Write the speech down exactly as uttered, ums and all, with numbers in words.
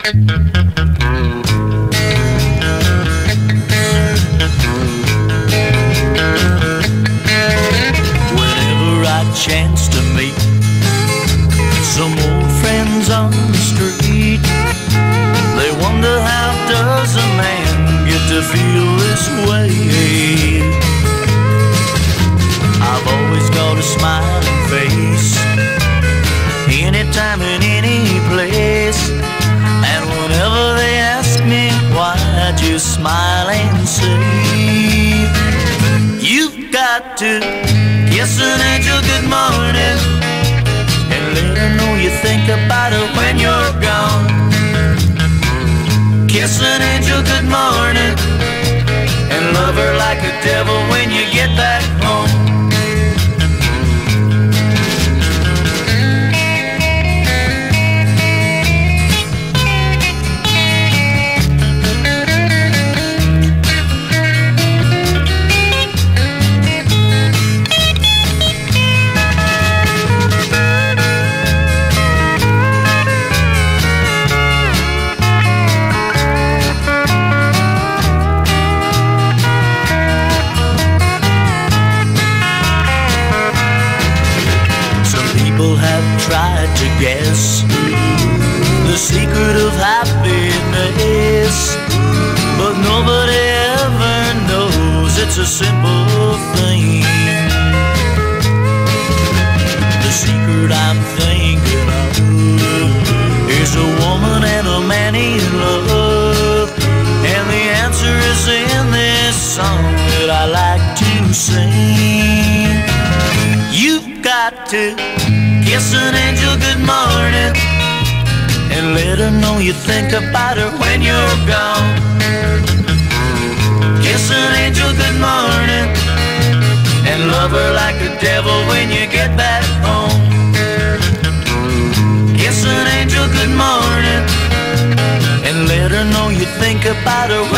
Whenever I chance to meet some old friends on the street, they wonder how does a man get to feel this way. I've always got a smiling face, anytime and any place. And whenever they ask me why, I just smile and say, you've got to kiss an angel good morning and let her know you think about her when you're gone. Kiss an angel good morning and love her like a devil when you get back home. Tried to guess the secret of happiness, but nobody ever knows it's a simple thing. The secret I'm thinking of is a woman and a man in love, and the answer is in this song that I like to sing. You've got to kiss an angel good morning and let her know you think about her when you're gone. Kiss an angel good morning and love her like a devil when you get back home. Kiss an angel good morning and let her know you think about her when